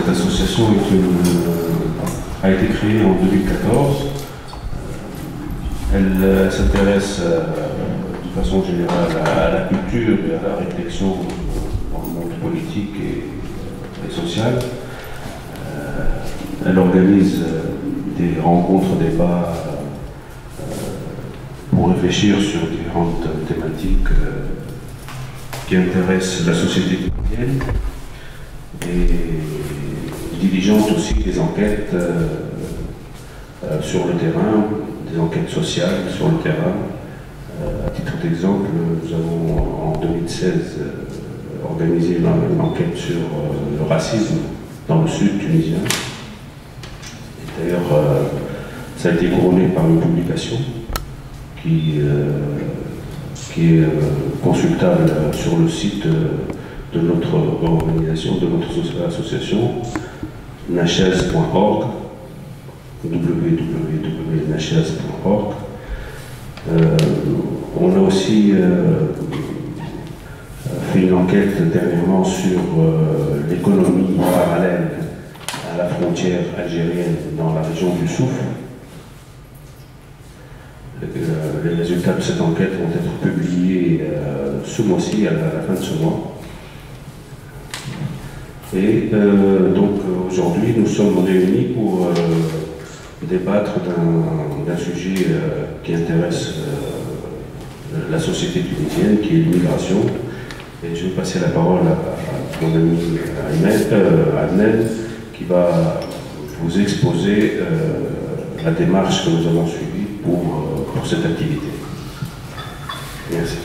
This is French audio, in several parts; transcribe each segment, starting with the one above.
cette association a été créée en 2014. Elle s'intéresse de façon générale à la culture et à la réflexion dans le monde politique et social. Elle organise des rencontres, débats pour réfléchir sur différentes thématiques qui intéressent la société tunisienne et diligente aussi des enquêtes sur le terrain, des enquêtes sociales sur le terrain. À titre d'exemple, nous avons en 2016 organisé une enquête sur le racisme dans le sud tunisien. D'ailleurs, ça a été couronné par une publication qui est consultable sur le site de notre organisation, de notre association, nachaz.org, www.nachaz.org. On a aussi fait une enquête dernièrement sur l'économie parallèle à la frontière algérienne dans la région du Souf. Les résultats de cette enquête vont être publiés ce mois-ci, à la fin de ce mois. Et donc aujourd'hui, nous sommes réunis pour débattre d'un sujet qui intéresse la société tunisienne, qui est l'immigration. Et je vais passer la parole à mon ami Adnel, qui va vous exposer la démarche que nous avons suivie pour cette activité. Merci.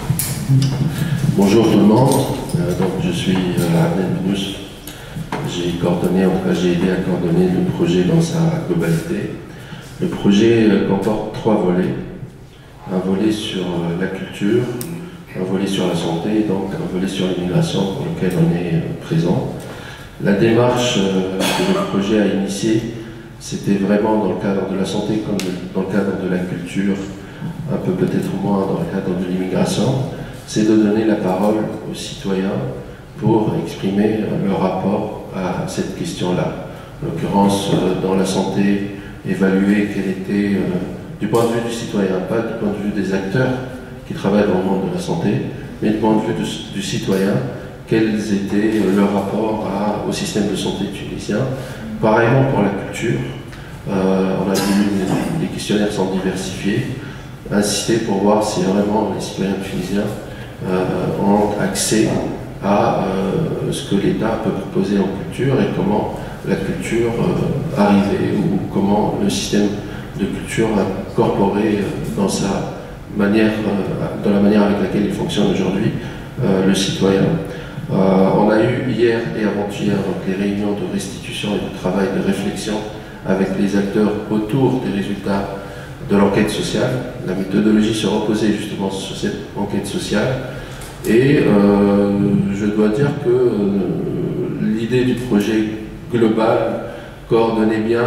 Bonjour tout le monde, donc je suis Adnel Binous. J'ai coordonné, en tout cas j'ai aidé à coordonner le projet dans sa globalité. Le projet comporte 3 volets. Un volet sur la culture, un volet sur la santé et donc un volet sur l'immigration pour lequel on est présent. La démarche que le projet a initiée, c'était vraiment dans le cadre de la santé comme dans le cadre de la culture, un peu peut-être moins dans le cadre de l'immigration, c'est de donner la parole aux citoyens pour exprimer leur rapport à cette question-là. En l'occurrence, dans la santé, évaluer quel était, du point de vue du citoyen, pas du point de vue des acteurs qui travaillent dans le monde de la santé, mais du point de vue du citoyen, quels étaient leurs rapports au système de santé tunisien. Pareillement pour la culture, on a vu les questionnaires sont diversifiés, insister pour voir si vraiment les citoyens tunisiens ont accès à ce que l'État peut proposer en culture et comment la culture arrivait ou comment le système de culture incorporé dans sa manière, dans la manière avec laquelle il fonctionne aujourd'hui, le citoyen. On a eu hier et avant-hier des réunions de restitution et de travail, de réflexion avec les acteurs autour des résultats de l'enquête sociale. La méthodologie se reposait justement sur cette enquête sociale et je dois dire que l'idée du projet global coordonnait bien.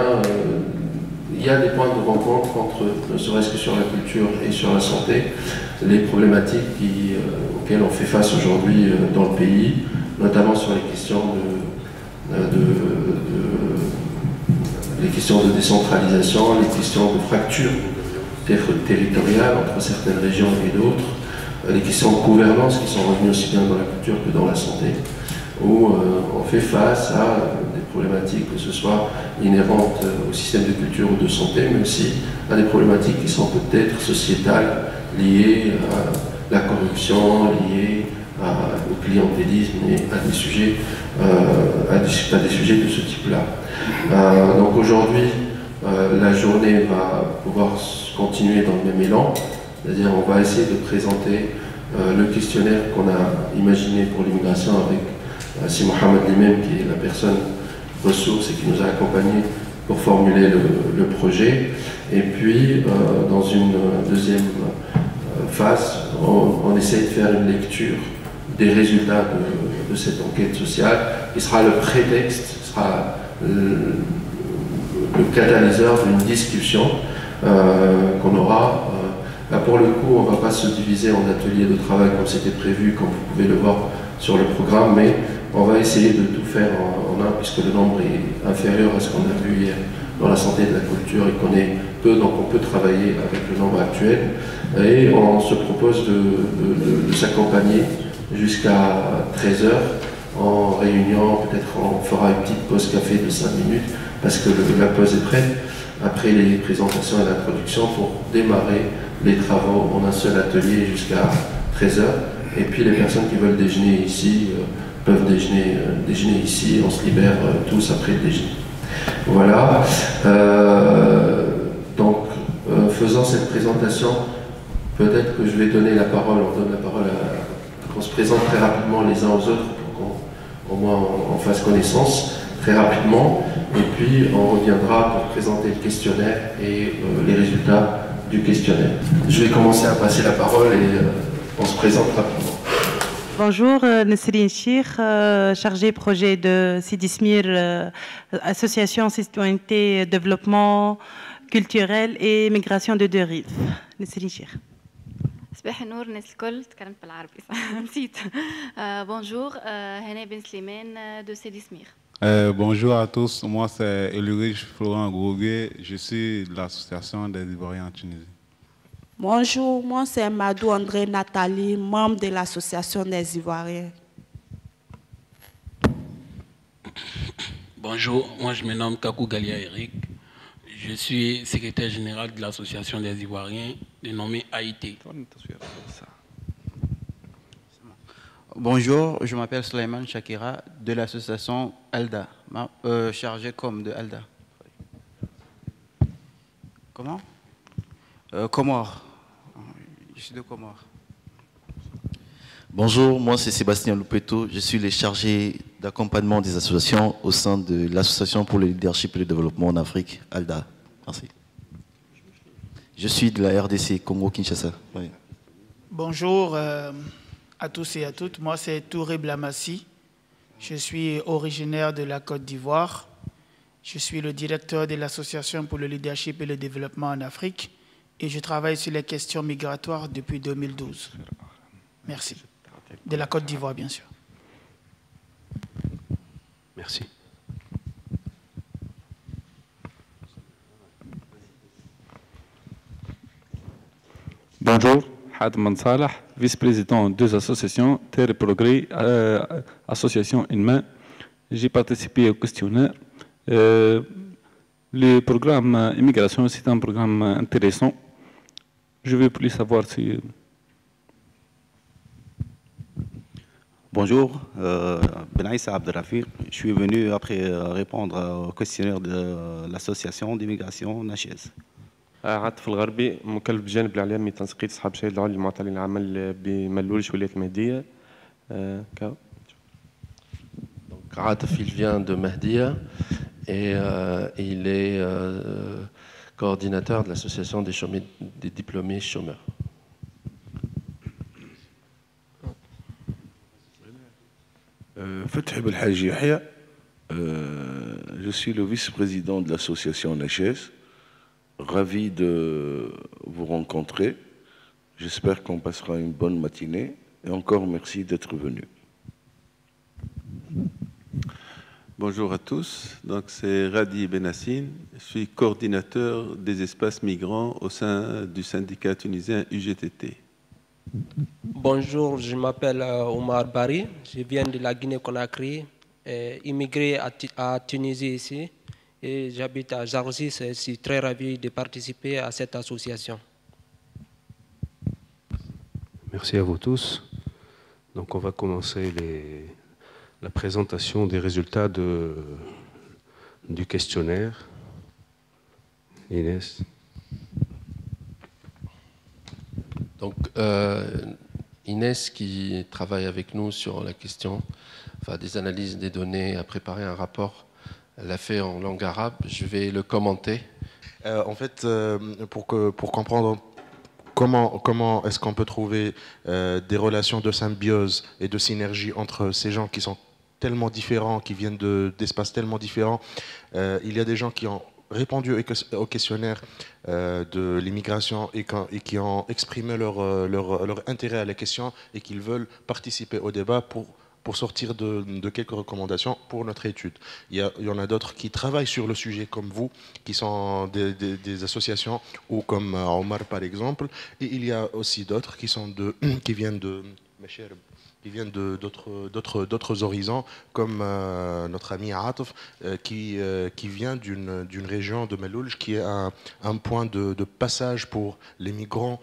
Il y a des points de rencontre entre, ne serait-ce que sur la culture et sur la santé, les problématiques auxquelles on fait face aujourd'hui dans le pays, notamment sur les questions de décentralisation, les questions de fracture territoriale entre certaines régions et d'autres, les questions de gouvernance qui sont revenues aussi bien dans la culture que dans la santé, où on fait face à des problématiques, que ce soit inhérentes au système de culture ou de santé, mais aussi à des problématiques qui sont peut-être sociétales, liées à la corruption, liées au clientélisme et à des sujets de ce type-là. Donc aujourd'hui, la journée va pouvoir continuer dans le même élan, c'est-à-dire on va essayer de présenter le questionnaire qu'on a imaginé pour l'immigration avec c'est Mohamed Limem qui est la personne ressource et qui nous a accompagnés pour formuler le projet. Et puis, dans une deuxième phase, on essaie de faire une lecture des résultats de cette enquête sociale, qui sera le prétexte, sera le catalyseur d'une discussion qu'on aura. Là, pour le coup, on ne va pas se diviser en ateliers de travail comme c'était prévu, comme vous pouvez le voir sur le programme, mais On va essayer de tout faire en un, puisque le nombre est inférieur à ce qu'on a vu hier dans la santé de la culture et qu'on est peu, donc on peut travailler avec le nombre actuel. Et on se propose de s'accompagner jusqu'à 13 h en réunion. Peut-être on fera une petite pause café de 5 minutes parce que la pause est prête après les présentations et l'introduction pour démarrer les travaux en un seul atelier jusqu'à 13 h. Et puis les personnes qui veulent déjeuner ici peuvent déjeuner ici. On se libère tous après le déjeuner. Voilà. Donc, faisant cette présentation, peut-être que je vais donner la parole, on donne la parole qu'on se présente très rapidement les uns aux autres pour qu'au moins on fasse connaissance très rapidement. Et puis, on reviendra pour présenter le questionnaire et les résultats du questionnaire. Je vais commencer à passer la parole et on se présente rapidement. Bonjour, Nesrine Chir, chargée projet de Sidi Smir, Association Citoyenneté, Développement culturel et Migration de Deux-Rives. Nesrine Chir. صباح النور الناس الكل تكلمت بالعربي صح نسيت. Bonjour, Hana Ben Slimane de Sidi Smir. Bonjour à tous, moi c'est Ulrich Florent Groguet, je suis de l'association des Ivoiriens en Tunisie. Bonjour, moi c'est Madou André Nathalie, membre de l'association des Ivoiriens. Bonjour, moi je me nomme Kakou Galia Eric, je suis secrétaire général de l'association des Ivoiriens dénommée AIT. Bonjour, je m'appelle Suleiman Shakira de l'association ALDA, chargé comme de ALDA. Comment Comores. Je suis de Comores. Bonjour, moi c'est Sébastien Loupeto, je suis le chargé d'accompagnement des associations au sein de l'Association pour le leadership et le développement en Afrique, ALDA. Merci. Je suis de la RDC, Congo-Kinshasa. Oui. Bonjour à tous et à toutes, moi c'est Touré Blamassi, je suis originaire de la Côte d'Ivoire, je suis le directeur de l'Association pour le leadership et le développement en Afrique et je travaille sur les questions migratoires depuis 2012. Merci. De la Côte d'Ivoire, bien sûr. Merci. Bonjour, Hadman Salah, vice-président de deux associations, Terre et Progrès, Association Inmain. J'ai participé au questionnaire. Le programme immigration, c'est un programme intéressant. Je veux plus savoir si... Bonjour, Benaïssa Abdelrafir. Je suis venu après répondre au questionnaire de l'association d'immigration NACHES. عاطف الغربي مكلف بجانب الاعلامي تنسيقيه اصحاب الشهاده العليا المعطلين العمل بملولش ولايه المهديه. Atif, il vient de Mahdia et il est coordinateur de l'association des diplômés chômeurs. Fethi Belhaji Yahya, je suis le vice-président de l'association NACHES. Ravi de vous rencontrer. J'espère qu'on passera une bonne matinée. Et encore merci d'être venu. Bonjour à tous. Donc c'est Radi Benassine. Je suis coordinateur des espaces migrants au sein du syndicat tunisien UGTT. Bonjour, je m'appelle Omar Bari. Je viens de la Guinée-Conakry, immigré à Tunisie ici. Et j'habite à Jarsis et je suis très ravi de participer à cette association. Merci à vous tous. Donc on va commencer la présentation des résultats du questionnaire. Inès. Donc Inès qui travaille avec nous sur la question, enfin des analyses des données, a préparé un rapport. Elle l'a fait en langue arabe, je vais le commenter. En fait, pour comprendre comment est-ce qu'on peut trouver des relations de symbiose et de synergie entre ces gens qui sont tellement différents, qui viennent d'espaces tellement différents, il y a des gens qui ont répondu au questionnaire de l'immigration et qui ont exprimé leur intérêt à la question et qu'ils veulent participer au débat pour pour sortir de quelques recommandations pour notre étude. Il y en a d'autres qui travaillent sur le sujet comme vous, qui sont des associations, ou comme Omar par exemple, et il y a aussi d'autres qui viennent d'autres horizons, comme notre ami Atef, qui vient d'une région de Melouj, qui est un point de passage pour les migrants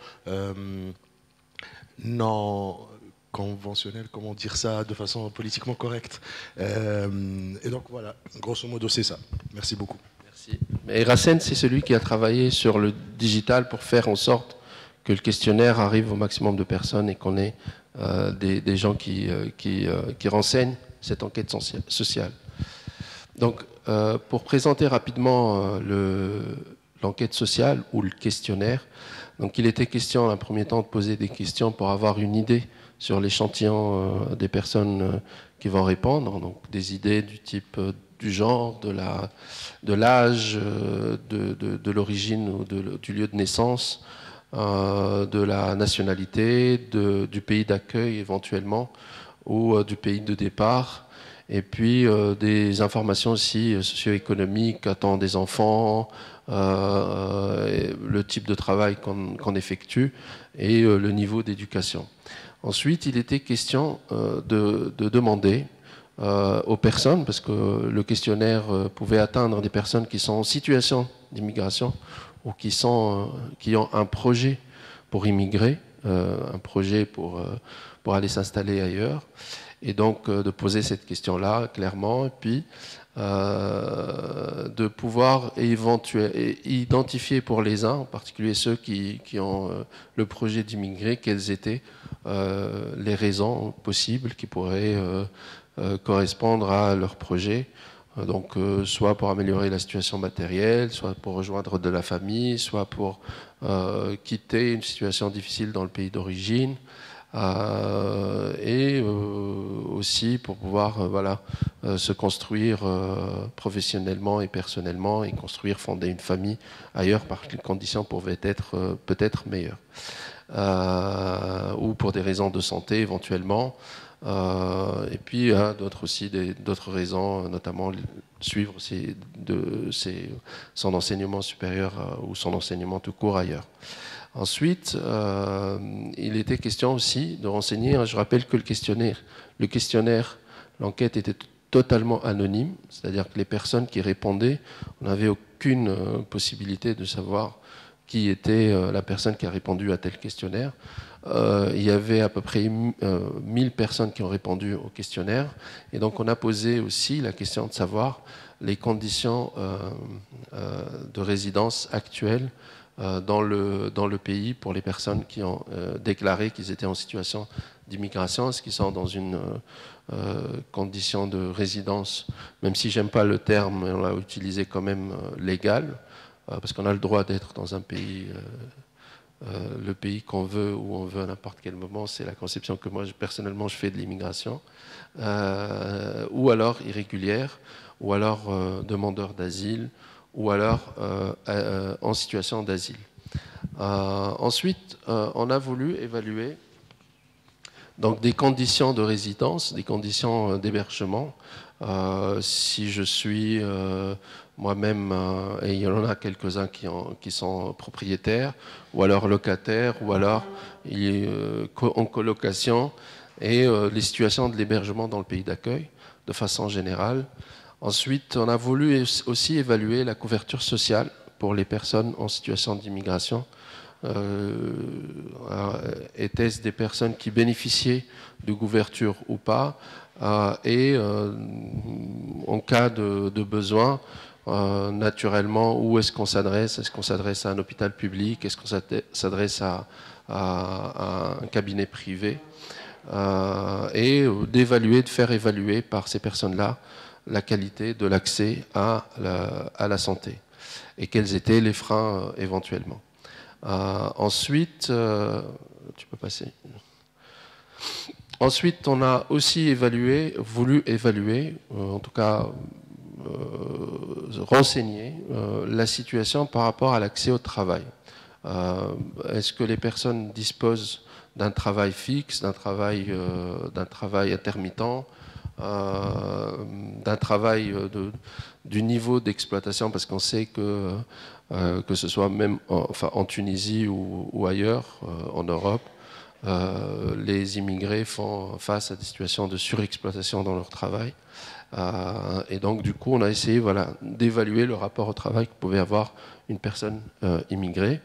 non conventionnels, comment dire ça de façon politiquement correcte. Et donc voilà, grosso modo c'est ça. Merci beaucoup. Merci. Et Racine, c'est celui qui a travaillé sur le digital pour faire en sorte que le questionnaire arrive au maximum de personnes et qu'on ait des gens qui renseignent cette enquête sociale. Donc, pour présenter rapidement l'enquête sociale ou le questionnaire, donc il était question, en un premier temps, de poser des questions pour avoir une idée sur l'échantillon des personnes qui vont répondre, donc des idées du type du genre, de l'âge, de l'origine ou du lieu de naissance, de la nationalité, du pays d'accueil éventuellement, ou du pays de départ, et puis des informations aussi socio-économiques, attend des enfants, le type de travail qu'on effectue et le niveau d'éducation. Ensuite, il était question de demander aux personnes, parce que le questionnaire pouvait atteindre des personnes qui sont en situation d'immigration ou qui ont un projet pour immigrer, un projet pour aller s'installer ailleurs, et donc de poser cette question-là clairement, et puis de pouvoir identifier pour les uns, en particulier ceux qui ont le projet d'immigrer, quelles étaient les raisons possibles qui pourraient correspondre à leur projet. Donc, soit pour améliorer la situation matérielle, soit pour rejoindre de la famille, soit pour quitter une situation difficile dans le pays d'origine, et aussi pour pouvoir se construire professionnellement et personnellement et fonder une famille ailleurs, parce que les conditions pouvaient être peut-être meilleures. Ou pour des raisons de santé éventuellement. Et puis d'autres raisons, notamment suivre son enseignement supérieur ou son enseignement tout court ailleurs. Ensuite, il était question aussi de renseigner, je rappelle que le questionnaire, l'enquête était totalement anonyme, c'est-à-dire que les personnes qui répondaient, on n'avait aucune possibilité de savoir qui était la personne qui a répondu à tel questionnaire. Il y avait à peu près 1000 personnes qui ont répondu au questionnaire, et donc on a posé aussi la question de savoir les conditions de résidence actuelles dans le pays pour les personnes qui ont déclaré qu'ils étaient en situation d'immigration, est-ce qu'ils sont dans une condition de résidence, même si j'aime pas le terme, on l'a utilisé quand même légal, parce qu'on a le droit d'être dans un pays, le pays qu'on veut, où on veut à n'importe quel moment, c'est la conception que moi personnellement je fais de l'immigration, ou alors irrégulière, ou alors demandeur d'asile, ou alors en situation d'asile. Ensuite, on a voulu évaluer donc des conditions de résidence, des conditions d'hébergement. Si je suis moi-même, et il y en a quelques-uns qui sont propriétaires, ou alors locataires, ou alors en colocation, et les situations de l'hébergement dans le pays d'accueil, de façon générale. Ensuite, on a voulu aussi évaluer la couverture sociale pour les personnes en situation d'immigration. Étaient-ce des personnes qui bénéficiaient de couverture ou pas, et en cas de besoin, naturellement, où est-ce qu'on s'adresse? Est-ce qu'on s'adresse à un hôpital public? Est-ce qu'on s'adresse à un cabinet privé? Et de faire évaluer par ces personnes-là la qualité de l'accès à la santé et quels étaient les freins éventuellement. Ensuite, tu peux passer. Ensuite, on a aussi voulu évaluer, en tout cas renseigner la situation par rapport à l'accès au travail. Est-ce que les personnes disposent d'un travail fixe, d'un travail intermittent, d'un travail du niveau d'exploitation, parce qu'on sait que ce soit même en Tunisie ou ailleurs, en Europe, les immigrés font face à des situations de surexploitation dans leur travail. Et donc, du coup, on a essayé d'évaluer le rapport au travail que pouvait avoir une personne immigrée.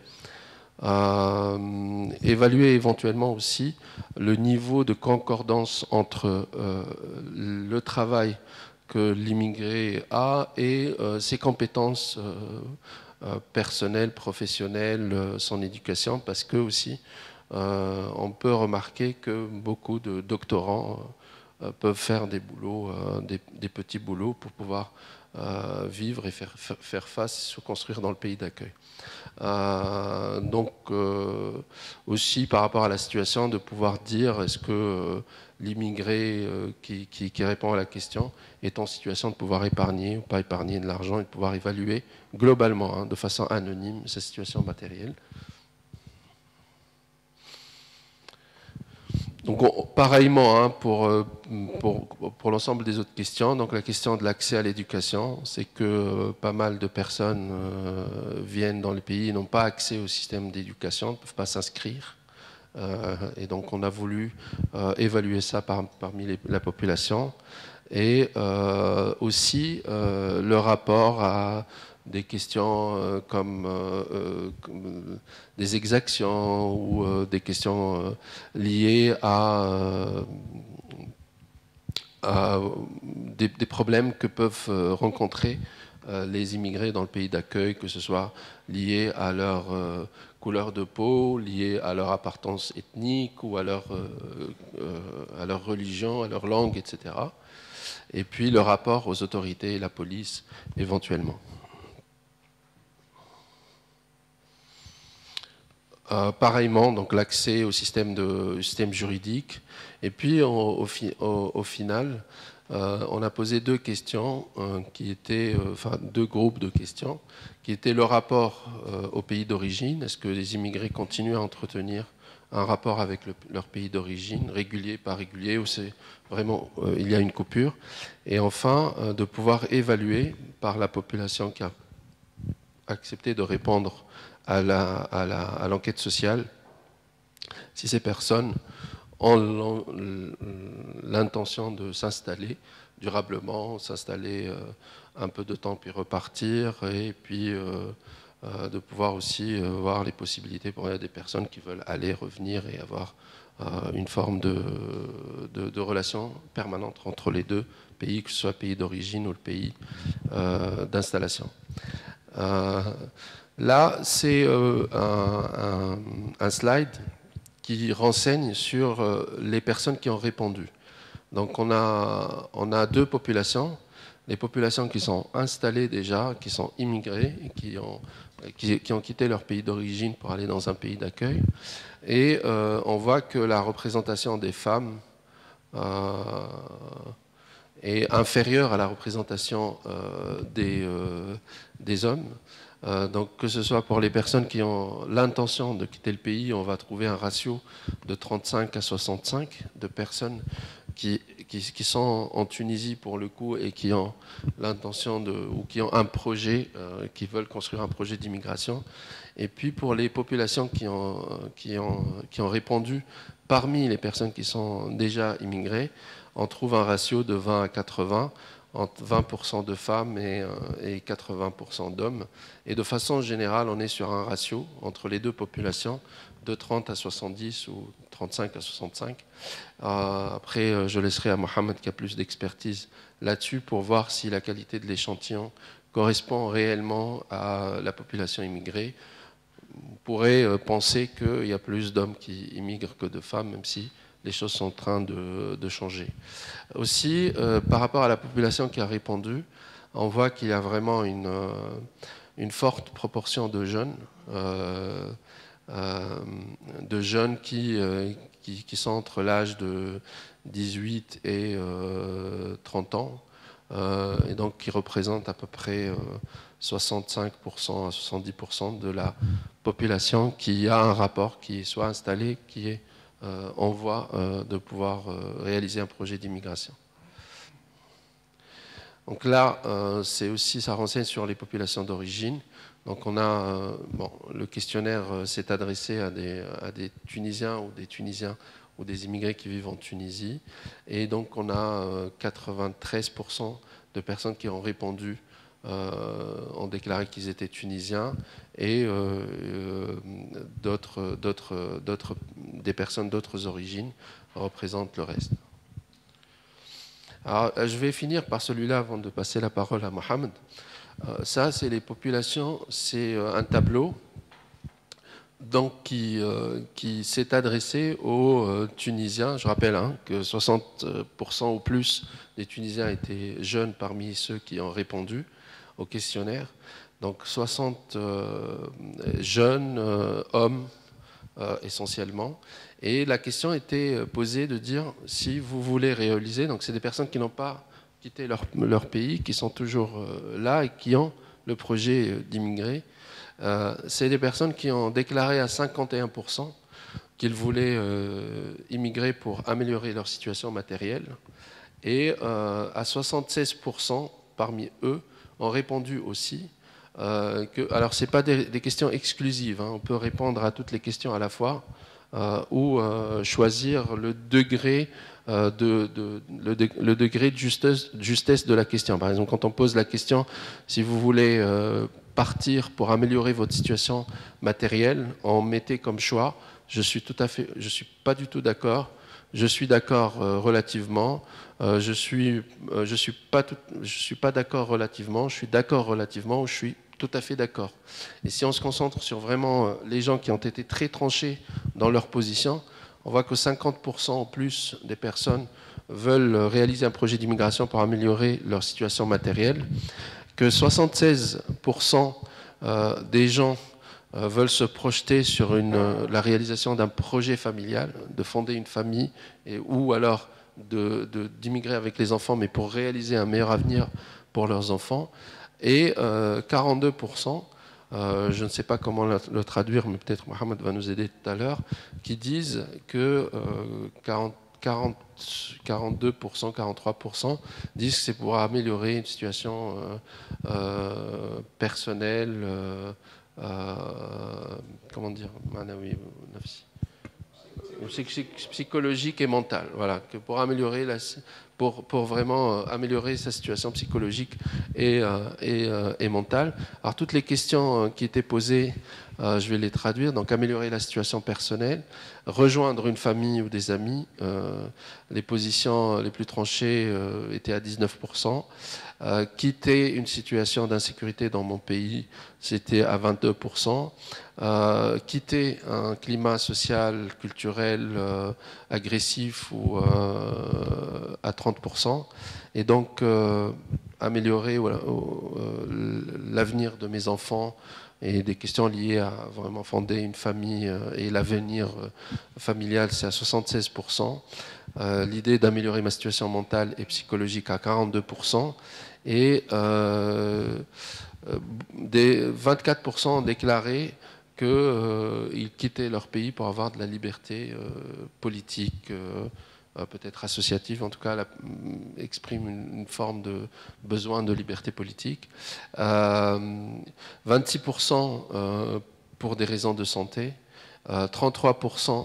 Évaluer éventuellement aussi le niveau de concordance entre le travail que l'immigré a et ses compétences personnelles, professionnelles, son éducation, parce que aussi on peut remarquer que beaucoup de doctorants peuvent faire des boulots, des petits boulots pour pouvoir vivre et faire face, se construire dans le pays d'accueil. Donc aussi par rapport à la situation, de pouvoir dire est-ce que l'immigré qui répond à la question est en situation de pouvoir épargner ou pas épargner de l'argent et de pouvoir évaluer globalement, de façon anonyme, sa situation matérielle. Donc, pareillement, pour l'ensemble des autres questions, donc la question de l'accès à l'éducation, c'est que pas mal de personnes viennent dans le pays et n'ont pas accès au système d'éducation, ne peuvent pas s'inscrire. Et donc, on a voulu évaluer ça parmi la population. Et aussi le rapport à des questions comme des exactions ou des questions liées à des problèmes que peuvent rencontrer les immigrés dans le pays d'accueil, que ce soit lié à leur couleur de peau, lié à leur appartenance ethnique ou à leur religion, à leur langue, etc. Et puis le rapport aux autorités et la police éventuellement. Pareillement, donc l'accès au système juridique. Et puis, au final, on a posé deux questions, deux groupes de questions, qui étaient le rapport au pays d'origine. Est-ce que les immigrés continuent à entretenir un rapport avec leur pays d'origine, régulier, pas régulier, ou c'est vraiment, il y a une coupure. Et enfin, de pouvoir évaluer par la population qui a accepté de répondre à l'enquête sociale, si ces personnes ont l'intention de s'installer durablement, s'installer un peu de temps puis repartir, et puis de pouvoir aussi voir les possibilités pour des personnes qui veulent aller, revenir et avoir une forme de relation permanente entre les deux pays, que ce soit le pays d'origine ou le pays d'installation. Là, c'est un slide qui renseigne sur les personnes qui ont répondu. Donc on a deux populations, les populations qui sont installées déjà, qui sont immigrées, et qui ont quitté leur pays d'origine pour aller dans un pays d'accueil. Et on voit que la représentation des femmes est inférieure à la représentation des hommes. Donc que ce soit pour les personnes qui ont l'intention de quitter le pays, on va trouver un ratio de 35 à 65 de personnes qui sont en Tunisie pour le coup et qui ont l'intention ou qui ont un projet, qui veulent construire un projet d'immigration. Et puis pour les populations qui ont répondu parmi les personnes qui sont déjà immigrées, on trouve un ratio de 20 à 80, entre 20% de femmes et 80% d'hommes. Et de façon générale, on est sur un ratio entre les deux populations de 30 à 70 ou 35 à 65. Après, je laisserai à Mohamed qui a plus d'expertise là-dessus pour voir si la qualité de l'échantillon correspond réellement à la population immigrée. On pourrait penser qu'il y a plus d'hommes qui immigrent que de femmes, même si les choses sont en train de changer. Aussi, par rapport à la population qui a répondu, on voit qu'il y a vraiment une forte proportion de jeunes, qui sont entre l'âge de 18 et 30 ans, et donc qui représentent à peu près 65% à 70% de la population qui a un rapport, qui est soit installé, qui est en voie de pouvoir réaliser un projet d'immigration. Donc là, c'est aussi, ça renseigne sur les populations d'origine. Donc on a, le questionnaire s'est adressé à des Tunisiens ou des immigrés qui vivent en Tunisie. Et donc on a 93% de personnes qui ont répondu, ont déclaré qu'ils étaient tunisiens, et des personnes d'autres origines représentent le reste. Alors, je vais finir par celui-là avant de passer la parole à Mohamed. Ça, c'est les populations, c'est un tableau donc, qui s'est adressé aux Tunisiens. Je rappelle que 60% ou plus des Tunisiens étaient jeunes parmi ceux qui ont répondu au questionnaire. Donc 60 jeunes hommes essentiellement. Et la question était posée de dire si vous voulez réaliser, donc c'est des personnes qui n'ont pas quitté leur pays, qui sont toujours là et qui ont le projet d'immigrer. C'est des personnes qui ont déclaré à 51% qu'ils voulaient immigrer pour améliorer leur situation matérielle. Et à 76% parmi eux ont répondu aussi alors ce n'est pas des questions exclusives, on peut répondre à toutes les questions à la fois ou choisir le degré le degré de justesse de la question. Par exemple, quand on pose la question si vous voulez partir pour améliorer votre situation matérielle, on mettait comme choix je suis pas du tout d'accord, je suis d'accord relativement, je suis pas d'accord relativement, je suis d'accord relativement, ou je suis tout à fait d'accord. Et si on se concentre sur vraiment les gens qui ont été très tranchés dans leur position, on voit que 50% en plus des personnes veulent réaliser un projet d'immigration pour améliorer leur situation matérielle, que 76% des gens veulent se projeter sur la réalisation d'un projet familial, de fonder une famille, ou alors d'immigrer avec les enfants, mais pour réaliser un meilleur avenir pour leurs enfants. Et 42%, je ne sais pas comment le traduire, mais peut-être Mohamed va nous aider tout à l'heure, qui disent que 42%, 43% disent que c'est pour améliorer une situation personnelle, comment dire, psychologique et mentale. Voilà, que pour améliorer pour vraiment améliorer sa situation psychologique et mentale. Alors toutes les questions qui étaient posées, je vais les traduire. Donc améliorer la situation personnelle, rejoindre une famille ou des amis. Les positions les plus tranchées étaient à 19%. Quitter une situation d'insécurité dans mon pays, c'était à 22%. Quitter un climat social, culturel, agressif ou à 30%. Et donc améliorer l'avenir de mes enfants et des questions liées à vraiment fonder une famille et l'avenir familial, c'est à 76%. L'idée d'améliorer ma situation mentale et psychologique à 42%. Et 24% ont déclaré qu'ils quittaient leur pays pour avoir de la liberté politique, peut-être associative, en tout cas exprime une forme de besoin de liberté politique. 26% pour des raisons de santé, 34%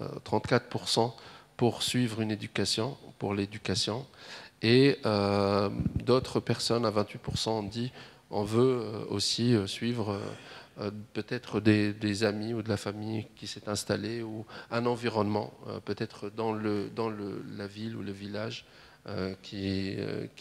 pour suivre une éducation, pour l'éducation, et d'autres personnes, à 28%, ont dit on veut aussi suivre peut-être des amis ou de la famille qui s'est installée, ou un environnement, peut-être dans la ville ou le village qui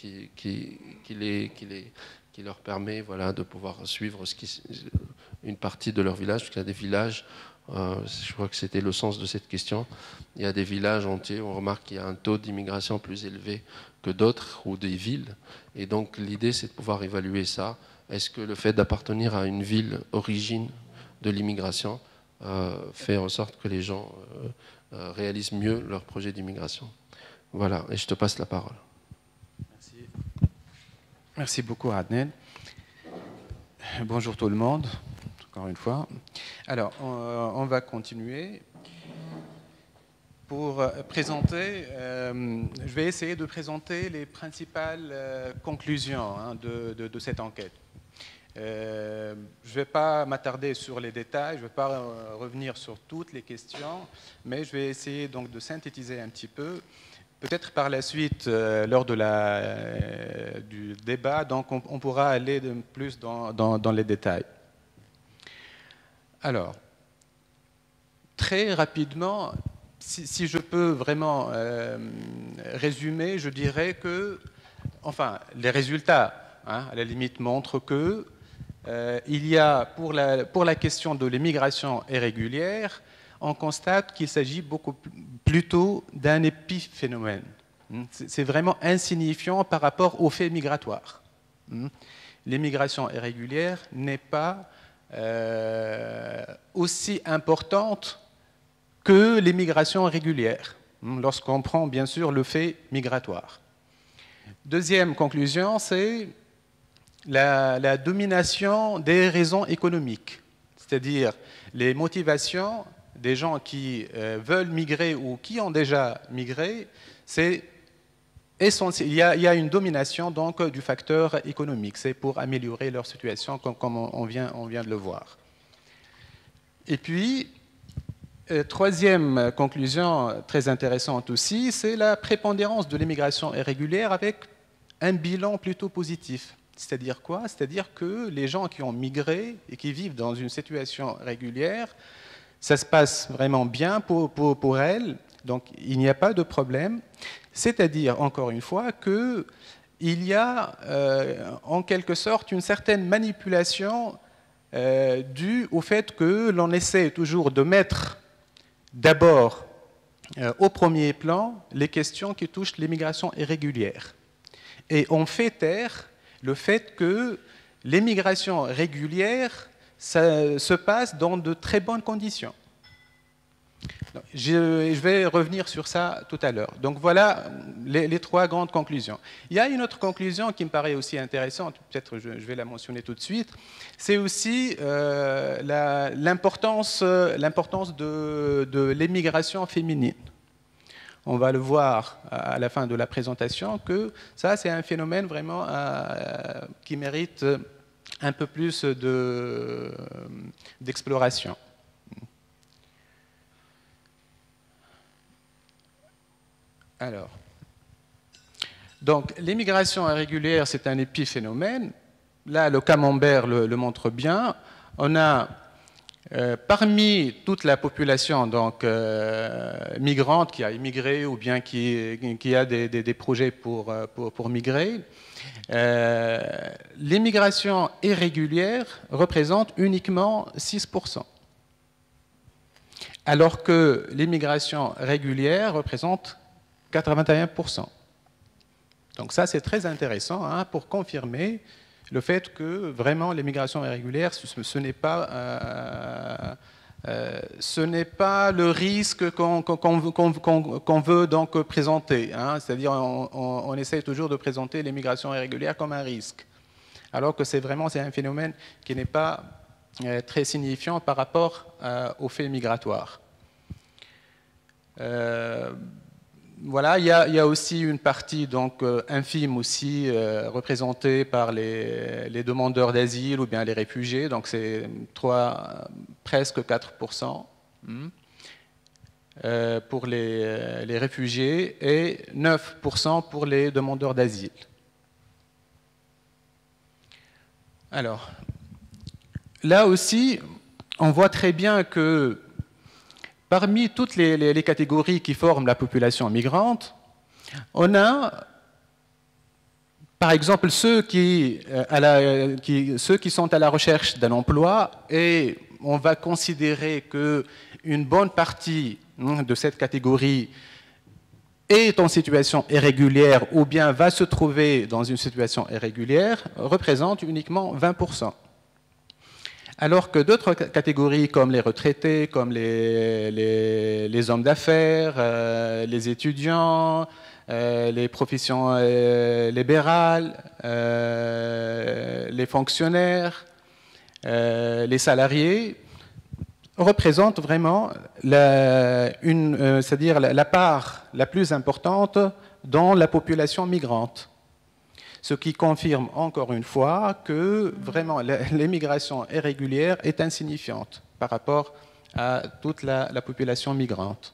leur permet de pouvoir suivre une partie de leur village, parce qu'il y a des villages, je crois que c'était le sens de cette question, il y a des villages entiers, on remarque qu'il y a un taux d'immigration plus élevé que d'autres, ou des villes, et donc l'idée c'est de pouvoir évaluer ça. Est-ce que le fait d'appartenir à une ville origine de l'immigration fait en sorte que les gens réalisent mieux leur projet d'immigration? Voilà, et je te passe la parole. Merci. Merci beaucoup, Adnel. Bonjour tout le monde, encore une fois. Alors, on va continuer. pour présenter, je vais essayer de présenter les principales conclusions de cette enquête. Je ne vais pas m'attarder sur les détails, je ne vais pas revenir sur toutes les questions, mais je vais essayer donc de synthétiser un petit peu. Peut-être par la suite, lors de du débat, donc on pourra aller plus dans les détails. Alors, très rapidement, si je peux vraiment résumer, je dirais que, enfin, les résultats, à la limite, montrent que il y a, pour la question de l'immigration irrégulière, on constate qu'il s'agit beaucoup plutôt d'un épiphénomène. C'est vraiment insignifiant par rapport aux faits migratoires. L'immigration irrégulière n'est pas aussi importante que l'immigration régulière, lorsqu'on prend bien sûr le fait migratoire. Deuxième conclusion, c'est la domination des raisons économiques, c'est-à-dire les motivations des gens qui veulent migrer ou qui ont déjà migré, c'est essentiel. Il y a une domination donc du facteur économique, c'est pour améliorer leur situation comme on vient de le voir. Et puis, troisième conclusion très intéressante aussi, c'est la prépondérance de l'immigration irrégulière avec un bilan plutôt positif. C'est-à-dire quoi? C'est-à-dire que les gens qui ont migré et qui vivent dans une situation régulière, ça se passe vraiment bien pour elles, donc il n'y a pas de problème. C'est-à-dire, encore une fois, qu'il y a en quelque sorte une certaine manipulation due au fait que l'on essaie toujours de mettre d'abord au premier plan les questions qui touchent l'immigration irrégulière. Et on fait taire le fait que l'immigration régulière ça se passe dans de très bonnes conditions. Je vais revenir sur ça tout à l'heure. Donc voilà les trois grandes conclusions. Il y a une autre conclusion qui me paraît aussi intéressante, peut-être je vais la mentionner tout de suite, c'est aussi l'importance de l'immigration féminine. On va le voir à la fin de la présentation que ça c'est un phénomène vraiment qui mérite un peu plus d'exploration. Alors, donc l'immigration irrégulière, c'est un épiphénomène. Là, le camembert le montre bien. On a parmi toute la population donc migrante qui a immigré ou bien qui a des projets pour migrer, l'immigration irrégulière représente uniquement 6%, alors que l'immigration régulière représente 81%. Donc ça, c'est très intéressant pour confirmer le fait que vraiment l'immigration irrégulière, ce n'est pas le risque qu'on veut donc présenter. C'est-à-dire on essaie toujours de présenter l'immigration irrégulière comme un risque, alors que c'est un phénomène qui n'est pas très signifiant par rapport aux faits migratoires. Voilà, il y a aussi une partie donc infime aussi représentée par les demandeurs d'asile ou bien les réfugiés, donc c'est presque 4% pour les réfugiés et 9% pour les demandeurs d'asile. Alors, là aussi, on voit très bien que parmi toutes les catégories qui forment la population migrante, on a, par exemple, ceux qui sont à la recherche d'un emploi, et on va considérer qu'une bonne partie de cette catégorie est en situation irrégulière ou bien va se trouver dans une situation irrégulière, représente uniquement 20%. Alors que d'autres catégories comme les retraités, comme les hommes d'affaires, les étudiants, les professions libérales, les fonctionnaires, les salariés, représente vraiment c'est-à-dire la part la plus importante dans la population migrante. Ce qui confirme encore une fois que vraiment l'immigration irrégulière est insignifiante par rapport à toute la population migrante.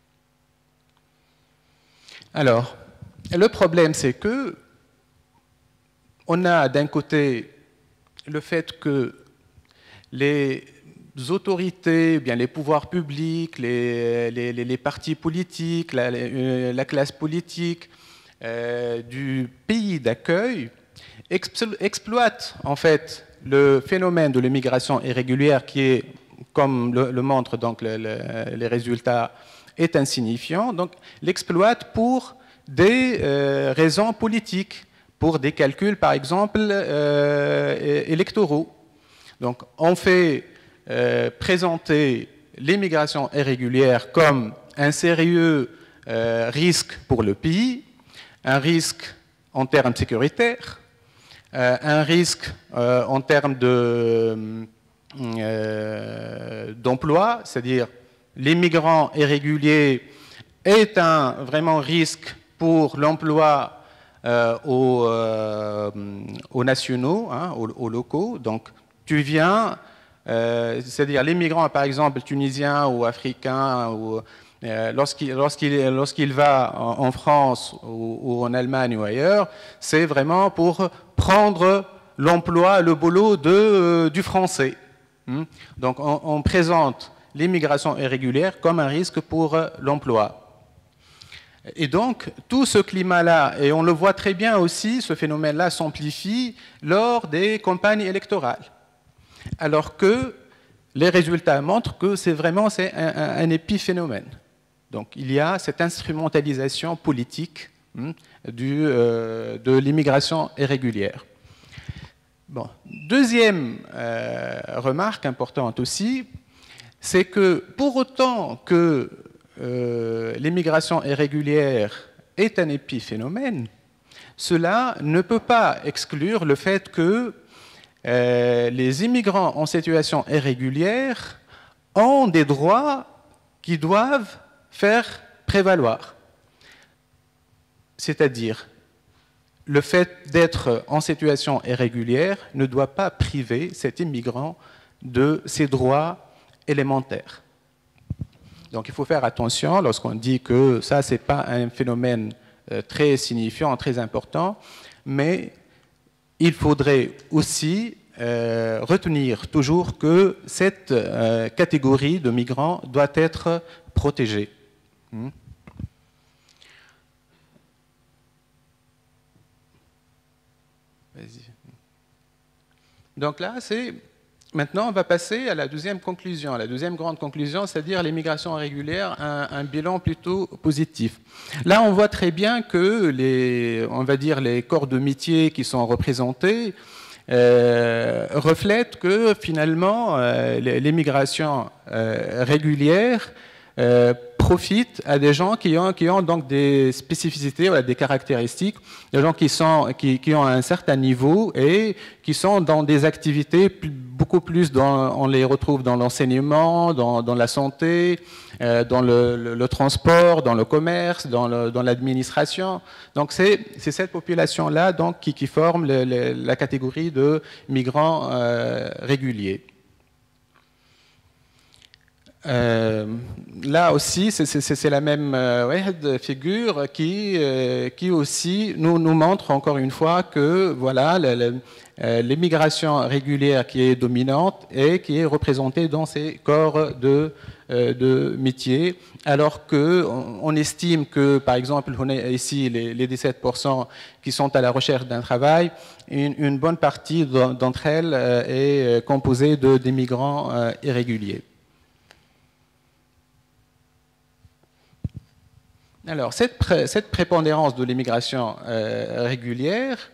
Alors, le problème, c'est que on a d'un côté le fait que les autorités, bien les pouvoirs publics, les partis politiques, la classe politique du pays d'accueil exploitent en fait le phénomène de l'immigration irrégulière qui est, comme le montrent donc les résultats, est insignifiant, donc l'exploite pour des raisons politiques, pour des calculs par exemple électoraux. Donc on fait présenter l'immigration irrégulière comme un sérieux risque pour le pays, un risque en termes sécuritaires, un risque en termes d'emploi, c'est-à-dire les migrants irréguliers est un vraiment risque pour l'emploi aux nationaux, hein, aux locaux. Donc, tu viens, c'est-à-dire les migrants, par exemple, tunisiens ou africains, lorsqu'il va en France ou en Allemagne ou ailleurs, c'est vraiment pour prendre l'emploi, le boulot du français. Donc, on présente l'immigration irrégulière comme un risque pour l'emploi. Et donc, tout ce climat-là, et on le voit très bien aussi, ce phénomène-là s'amplifie lors des campagnes électorales. Alors que les résultats montrent que c'est vraiment un épiphénomène. Donc, il y a cette instrumentalisation politique de l'immigration irrégulière. Bon. Deuxième remarque importante aussi, c'est que pour autant que l'immigration irrégulière est un épiphénomène, cela ne peut pas exclure le fait que les immigrants en situation irrégulière ont des droits qui doivent faire prévaloir. C'est-à-dire, le fait d'être en situation irrégulière ne doit pas priver cet immigrant de ses droits élémentaires. Donc il faut faire attention lorsqu'on dit que ça, ce n'est pas un phénomène très signifiant, très important, mais il faudrait aussi retenir toujours que cette catégorie de migrants doit être protégée. Donc là, maintenant, on va passer à la deuxième conclusion, la deuxième grande conclusion, c'est-à-dire l'immigration irrégulière, un bilan plutôt positif. Là, on voit très bien que les corps de métier qui sont représentés reflètent que finalement, l'immigration régulière profite à des gens qui ont donc des spécificités, des caractéristiques, des gens qui ont un certain niveau et qui sont dans des activités beaucoup plus, on les retrouve dans l'enseignement, dans la santé, dans le transport, dans le commerce, dans l'administration. Donc c'est cette population-là donc qui forme la catégorie de migrants réguliers. Là aussi, c'est la même figure qui aussi nous montre encore une fois que voilà, l'immigration régulière qui est dominante et qui est représentée dans ces corps de métiers, alors qu'on estime que, par exemple, on a ici les 17% qui sont à la recherche d'un travail, une bonne partie d'entre elles est composée d'immigrants irréguliers. Alors, cette prépondérance de l'immigration régulière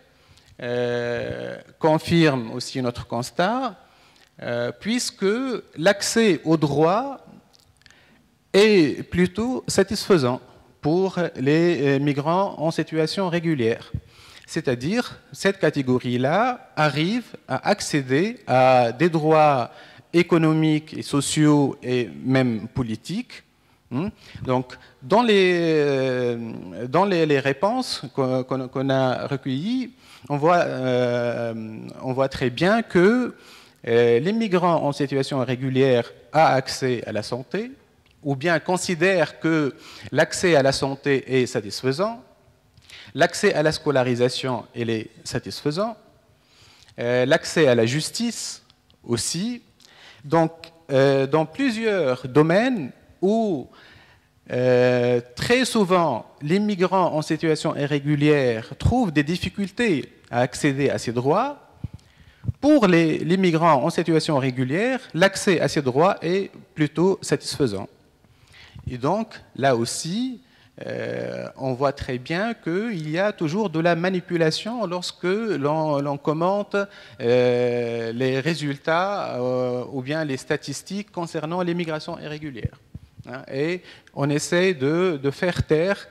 confirme aussi notre constat, puisque l'accès aux droits est plutôt satisfaisant pour les migrants en situation régulière. C'est-à-dire, cette catégorie-là arrive à accéder à des droits économiques et sociaux et même politiques. Donc, dans les réponses qu'on a recueillies, on voit très bien que les migrants en situation irrégulière ont accès à la santé, ou bien considèrent que l'accès à la santé est satisfaisant, l'accès à la scolarisation est satisfaisant, l'accès à la justice aussi. Donc, dans plusieurs domaines où très souvent les migrants en situation irrégulière trouvent des difficultés à accéder à ces droits, pour les migrants en situation régulière, l'accès à ces droits est plutôt satisfaisant. Et donc, là aussi, on voit très bien qu'il y a toujours de la manipulation lorsque l'on commente les résultats ou bien les statistiques concernant les migrations irrégulières. Et on essaie de faire taire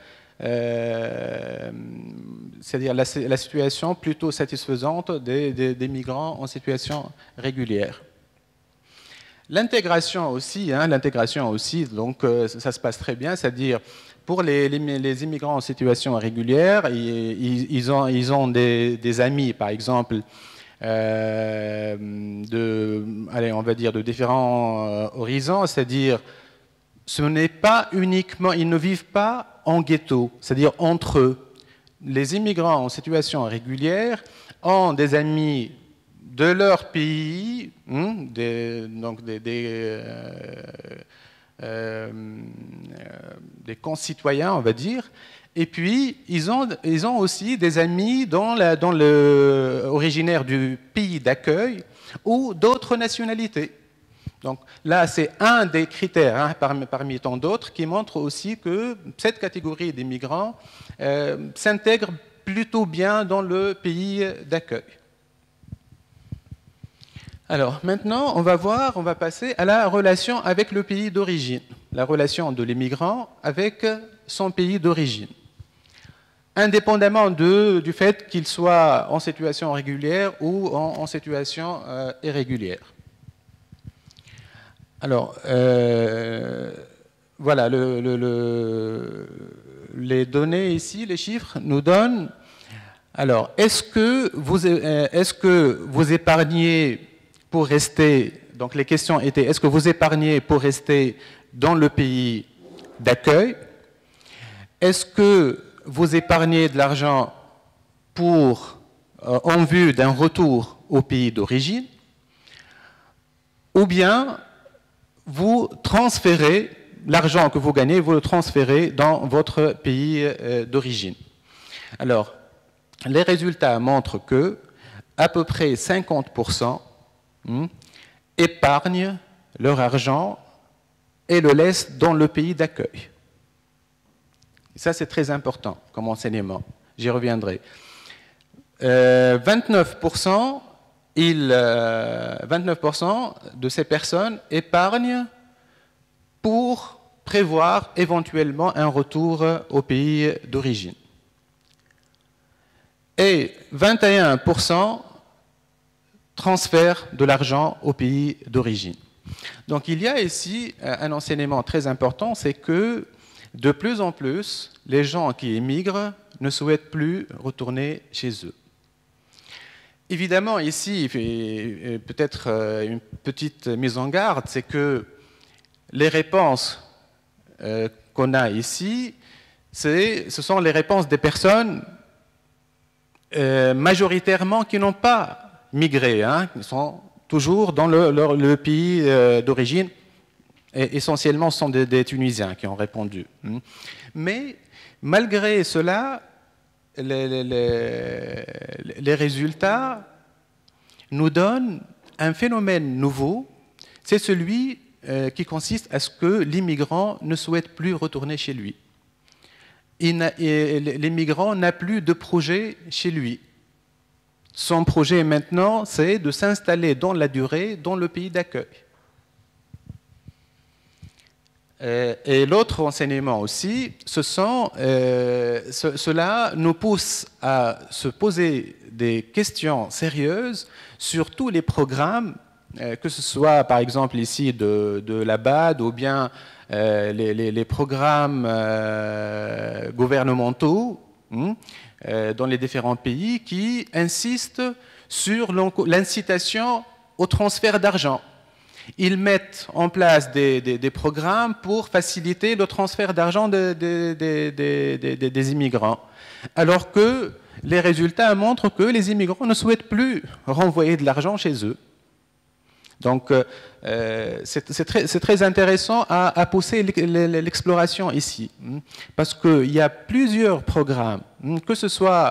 c'est-à-dire la situation plutôt satisfaisante des migrants en situation régulière. L'intégration aussi, donc ça se passe très bien, c'est-à-dire pour les immigrants en situation irrégulière, ils ont des amis, par exemple, on va dire de différents horizons, c'est-à-dire ce n'est pas uniquement, ils ne vivent pas en ghetto, c'est-à-dire entre eux. Les immigrants en situation irrégulière ont des amis de leur pays, donc des concitoyens, on va dire, et puis ils ont aussi des amis originaires du pays d'accueil ou d'autres nationalités. Donc là, c'est un des critères parmi tant d'autres qui montre aussi que cette catégorie des migrants s'intègre plutôt bien dans le pays d'accueil. Alors maintenant, on va passer à la relation avec le pays d'origine, la relation de l'immigrant avec son pays d'origine. Indépendamment du fait qu'il soit en situation régulière ou en situation irrégulière. Alors, voilà, les données ici, les chiffres nous donnent. Alors, est-ce que vous épargnez pour rester, donc les questions étaient, est-ce que vous épargnez pour rester dans le pays d'accueil? Est-ce que vous épargnez de l'argent en vue d'un retour au pays d'origine? Ou bien vous transférez l'argent que vous gagnez, vous le transférez dans votre pays d'origine. Alors, les résultats montrent que à peu près 50% épargnent leur argent et le laissent dans le pays d'accueil. Ça, c'est très important comme enseignement. J'y reviendrai. 29% de ces personnes épargnent pour prévoir éventuellement un retour au pays d'origine. Et 21% transfèrent de l'argent au pays d'origine. Donc il y a ici un enseignement très important, c'est que de plus en plus, les gens qui émigrent ne souhaitent plus retourner chez eux. Évidemment, ici, peut-être une petite mise en garde, c'est que les réponses qu'on a ici, ce sont les réponses des personnes majoritairement qui n'ont pas migré, qui sont toujours dans le pays d'origine. Et essentiellement, ce sont des Tunisiens qui ont répondu. Mais malgré cela, les résultats nous donnent un phénomène nouveau, c'est celui qui consiste à ce que l'immigrant ne souhaite plus retourner chez lui. L'immigrant n'a plus de projet chez lui. Son projet maintenant, c'est de s'installer dans la durée dans le pays d'accueil. Et l'autre enseignement aussi, cela nous pousse à se poser des questions sérieuses sur tous les programmes que ce soit par exemple ici de la BAD ou bien les programmes gouvernementaux dans les différents pays qui insistent sur l'incitation au transfert d'argent. Ils mettent en place des programmes pour faciliter le transfert d'argent des immigrants, alors que les résultats montrent que les immigrants ne souhaitent plus renvoyer de l'argent chez eux. Donc, c'est très intéressant à pousser l'exploration ici, parce qu'il y a plusieurs programmes, que ce soit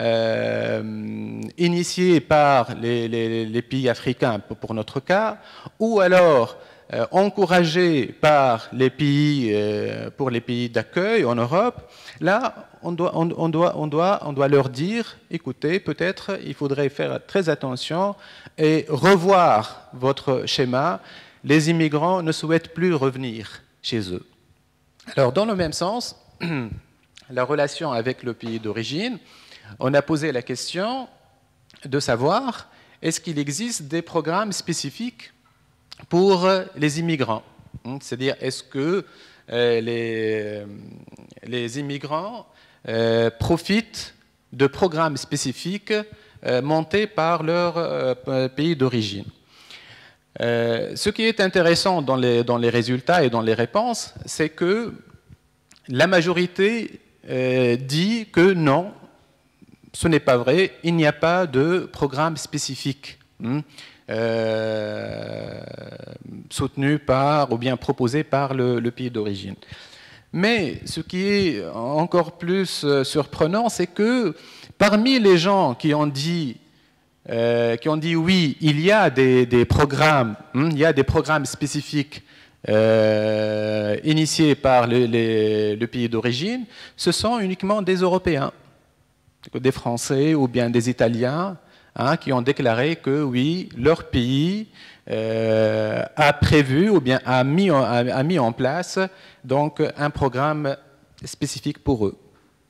initiés par les pays africains, pour notre cas, ou alors encouragés par les pays, pour les pays d'accueil en Europe. Là, on doit leur dire, écoutez, peut-être il faudrait faire très attention et revoir votre schéma. Les immigrants ne souhaitent plus revenir chez eux. Alors, dans le même sens, la relation avec le pays d'origine, on a posé la question de savoir est-ce qu'il existe des programmes spécifiques pour les immigrants. C'est-à-dire, est-ce que les immigrants profitent de programmes spécifiques montés par leur pays d'origine. Ce qui est intéressant dans les résultats et dans les réponses, c'est que la majorité dit que non, ce n'est pas vrai, il n'y a pas de programme spécifique soutenu par ou bien proposé par le pays d'origine. Mais ce qui est encore plus surprenant, c'est que parmi les gens qui ont dit oui, il y a des programmes, il y a des programmes spécifiques initiés par le pays d'origine, ce sont uniquement des Européens, des Français ou bien des Italiens, qui ont déclaré que oui, leur pays a prévu ou bien a mis en place donc un programme spécifique pour eux.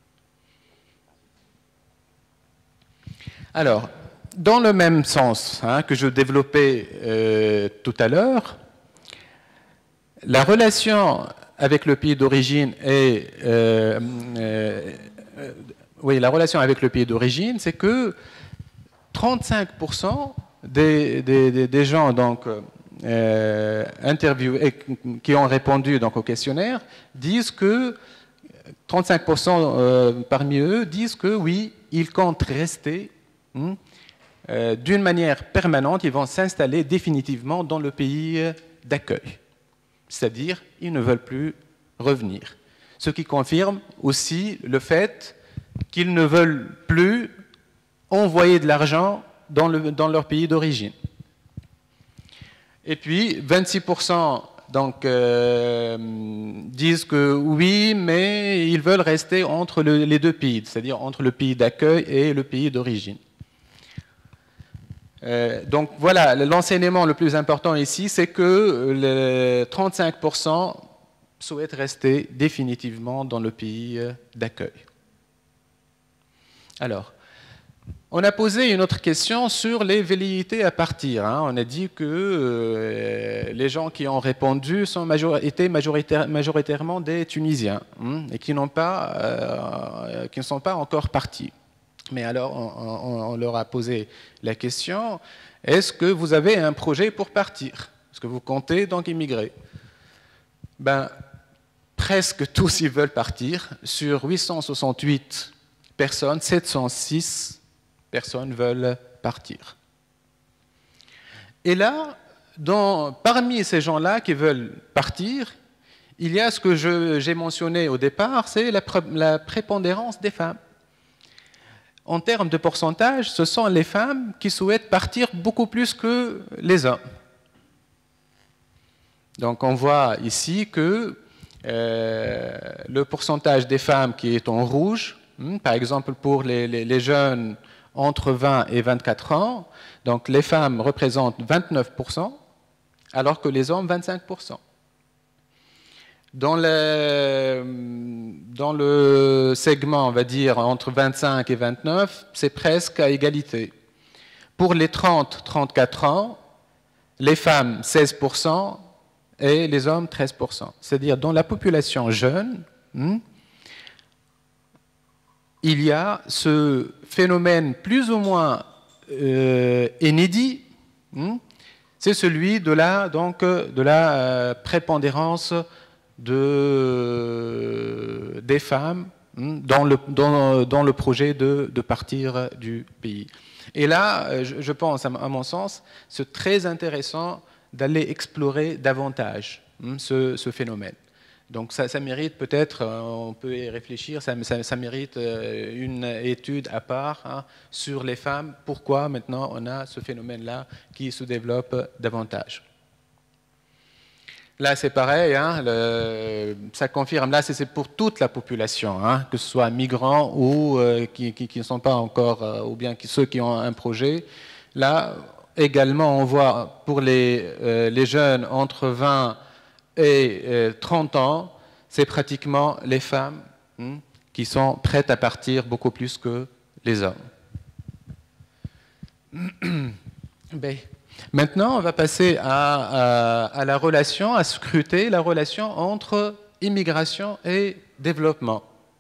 Alors, dans le même sens que je développais tout à l'heure, la relation avec le pays d'origine est la relation avec le pays d'origine, c'est que 35% des gens donc, interviewés, qui ont répondu donc, au questionnaire disent que 35% parmi eux disent que oui, ils comptent rester d'une manière permanente, ils vont s'installer définitivement dans le pays d'accueil. C'est-à-dire, ils ne veulent plus revenir. Ce qui confirme aussi le fait qu'ils ne veulent plus envoyer de l'argent dans leur pays d'origine. Et puis, 26% donc, disent que oui, mais ils veulent rester entre les deux pays, c'est-à-dire entre le pays d'accueil et le pays d'origine. Donc voilà, l'enseignement le plus important ici, c'est que les 35% souhaitent rester définitivement dans le pays d'accueil. Alors, on a posé une autre question sur les velléités à partir. On a dit que les gens qui ont répondu étaient majoritairement des Tunisiens et qui ne sont pas encore partis. Mais alors, on leur a posé la question, est-ce que vous avez un projet pour partir? Est-ce que vous comptez donc immigrer? Presque tous ils veulent partir. Sur 868 personnes, 706 personnes veulent partir. Et là, parmi ces gens-là qui veulent partir, il y a ce que j'ai mentionné au départ, c'est la prépondérance des femmes. En termes de pourcentage, ce sont les femmes qui souhaitent partir beaucoup plus que les hommes. Donc on voit ici que le pourcentage des femmes qui est en rouge, par exemple pour les jeunes entre 20 et 24 ans, donc les femmes représentent 29%, alors que les hommes 25%. Dans le segment, on va dire, entre 25 et 29, c'est presque à égalité. Pour les 30-34 ans, les femmes 16% et les hommes 13%. C'est-à-dire dans la population jeune, il y a ce phénomène plus ou moins inédit, c'est celui de la prépondérance des femmes dans le projet de partir du pays. Et là, je pense, à mon sens, c'est très intéressant d'aller explorer davantage ce phénomène. Donc ça mérite peut-être, on peut y réfléchir, ça mérite une étude à part sur les femmes, pourquoi maintenant on a ce phénomène-là qui se développe davantage. Là c'est pareil, ça confirme, là c'est pour toute la population, que ce soit migrants ou qui ne sont pas encore, ou bien ceux qui ont un projet. Là également on voit pour les jeunes entre 20 et 30 ans, c'est pratiquement les femmes qui sont prêtes à partir beaucoup plus que les hommes. Maintenant, on va passer à la relation, à scruter la relation entre immigration et développement.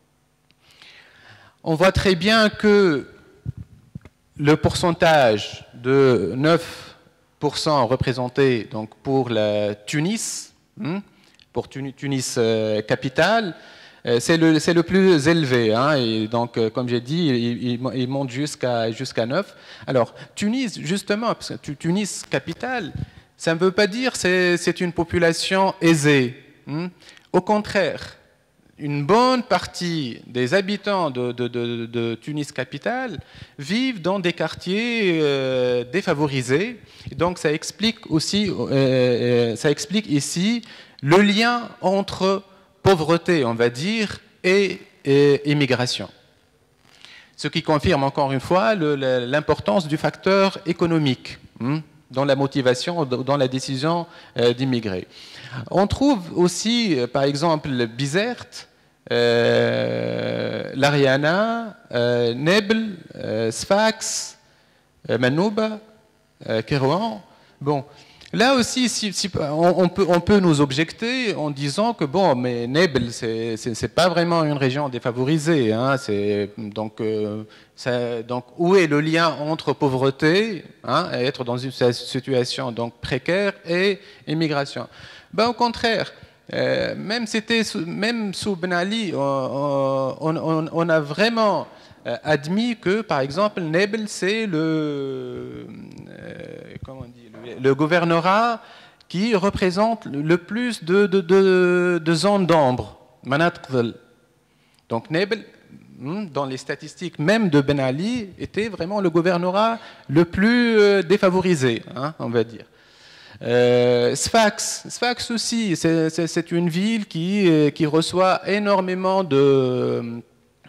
On voit très bien que le pourcentage de 9% représenté donc, pour la Tunis, pour Tunis capitale, c'est le plus élevé. Et donc, comme j'ai dit, il monte jusqu'à 9. Alors, Tunis, justement, parce que Tunis capitale, ça ne veut pas dire que c'est une population aisée. Au contraire, une bonne partie des habitants de Tunis capitale vivent dans des quartiers défavorisés. Donc ça explique ici le lien entre pauvreté, on va dire, et immigration. Ce qui confirme encore une fois l'importance du facteur économique dans la motivation, dans la décision d'immigrer. On trouve aussi, par exemple, Bizerte, l'Ariana, Nebel, Sfax, Manouba, Kérouan. Bon, là aussi, on peut nous objecter en disant que bon, mais Nebel, c'est pas vraiment une région défavorisée. Donc, où est le lien entre pauvreté, être dans une situation donc précaire, et immigration? Ben, au contraire. Même sous Ben Ali, on a vraiment admis que, par exemple, Nebel, c'est le gouvernorat qui représente le plus de zones d'ombre. Donc Nebel, dans les statistiques même de Ben Ali, était vraiment le gouvernorat le plus défavorisé, on va dire. Sfax aussi, c'est une ville qui reçoit énormément de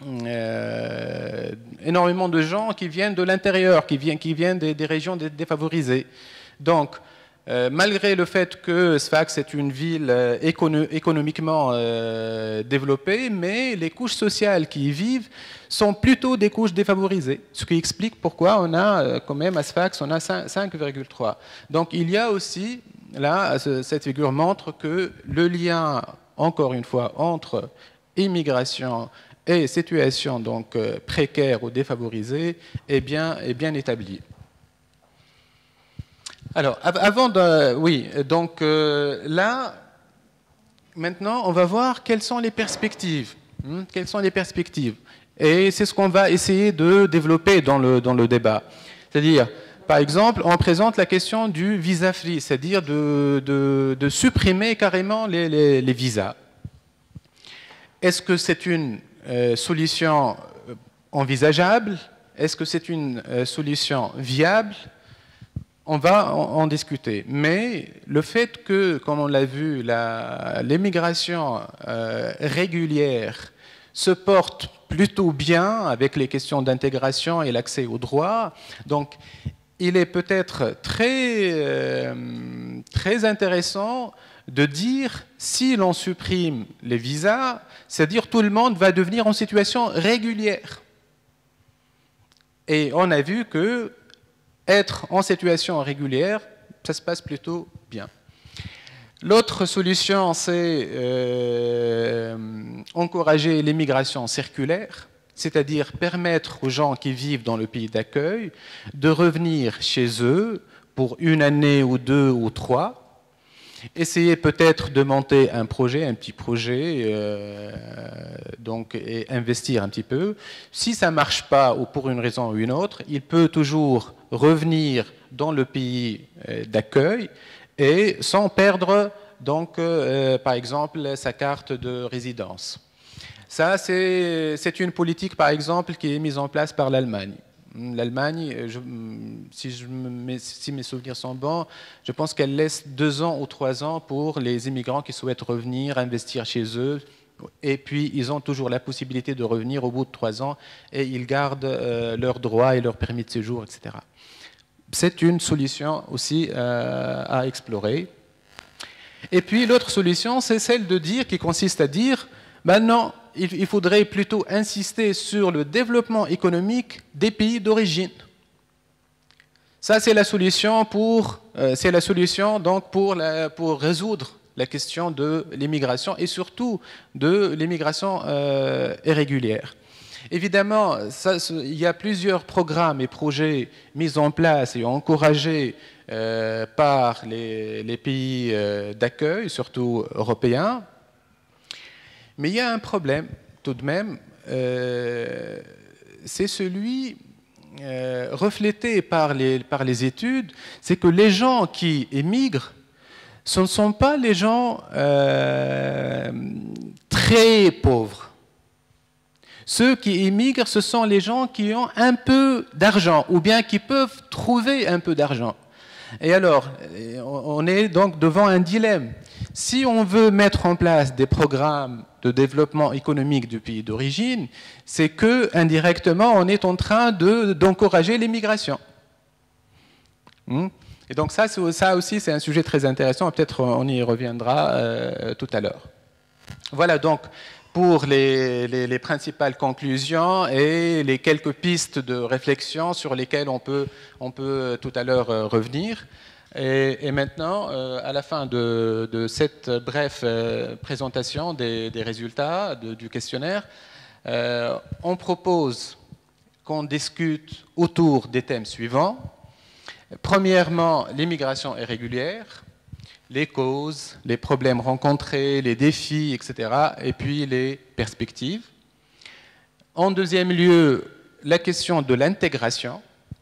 gens qui viennent de l'intérieur, qui viennent des régions défavorisées. Donc, malgré le fait que Sfax est une ville économiquement développée, mais les couches sociales qui y vivent sont plutôt des couches défavorisées, ce qui explique pourquoi on a quand même à Sfax, on a 5,3. Donc il y a aussi, là, cette figure montre que le lien, encore une fois, entre immigration et situation donc, précaire ou défavorisée est bien établi. Alors, avant de... Oui, donc là, maintenant, on va voir quelles sont les perspectives. Quelles sont les perspectives? Et c'est ce qu'on va essayer de développer dans le débat. C'est-à-dire, par exemple, on présente la question du visa free, c'est-à-dire de supprimer carrément les visas. Est-ce que c'est une solution envisageable? Est-ce que c'est une solution viable? On va en discuter. Mais le fait que, comme on l'a vu, l'immigration régulière se porte plutôt bien avec les questions d'intégration et l'accès aux droits, donc il est peut-être très intéressant de dire si l'on supprime les visas, c'est-à-dire tout le monde va devenir en situation régulière. Et on a vu que être en situation régulière, ça se passe plutôt bien. L'autre solution, c'est encourager l'immigration circulaire, c'est-à-dire permettre aux gens qui vivent dans le pays d'accueil de revenir chez eux pour 1 année ou 2 ou 3, essayer peut-être de monter un projet, un petit projet, donc, et investir un petit peu. Si ça ne marche pas, ou pour une raison ou une autre, il peut toujours revenir dans le pays d'accueil et sans perdre, donc, par exemple, sa carte de résidence. Ça, c'est une politique, par exemple, qui est mise en place par l'Allemagne. L'Allemagne, si mes souvenirs sont bons, je pense qu'elle laisse 2 ans ou 3 ans pour les immigrants qui souhaitent revenir, investir chez eux. Et puis, ils ont toujours la possibilité de revenir au bout de 3 ans et ils gardent leurs droits et leur permis de séjour, etc. C'est une solution aussi à explorer. Et puis, l'autre solution, c'est celle de dire, qui consiste à dire, ben non, il faudrait plutôt insister sur le développement économique des pays d'origine. Ça, c'est la solution pour résoudre la question de l'immigration et surtout de l'immigration irrégulière. Évidemment, il y a plusieurs programmes et projets mis en place et encouragés par les pays d'accueil, surtout européens. Mais il y a un problème, tout de même, c'est celui reflété par les études, c'est que les gens qui émigrent, ce ne sont pas les gens très pauvres. Ceux qui émigrent, ce sont les gens qui ont un peu d'argent, ou bien qui peuvent trouver un peu d'argent. Et alors, on est donc devant un dilemme. Si on veut mettre en place des programmes de développement économique du pays d'origine, c'est que indirectement on est en train d'encourager l'immigration. Et donc ça aussi c'est un sujet très intéressant, peut-être on y reviendra tout à l'heure. Voilà donc pour les principales conclusions et les quelques pistes de réflexion sur lesquelles on peut tout à l'heure revenir. Et maintenant, à la fin de cette brève présentation des résultats du questionnaire, on propose qu'on discute autour des thèmes suivants. Premièrement, l'immigration irrégulière, les causes, les problèmes rencontrés, les défis, etc. Et puis les perspectives. En deuxième lieu, la question de l'intégration.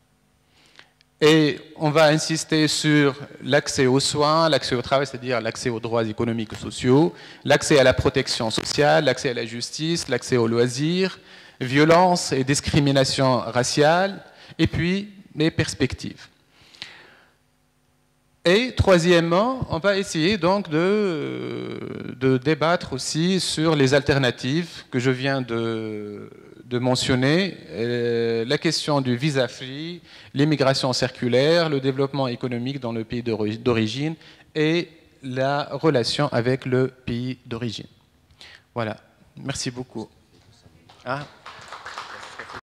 Et on va insister sur l'accès aux soins, l'accès au travail, c'est-à-dire l'accès aux droits économiques et sociaux, l'accès à la protection sociale, l'accès à la justice, l'accès aux loisirs, violence et discrimination raciale, et puis les perspectives. Et troisièmement, on va essayer donc de débattre aussi sur les alternatives que je viens de mentionner, la question du visa free, l'immigration circulaire, le développement économique dans le pays d'origine et la relation avec le pays d'origine. Voilà, merci beaucoup. Ah.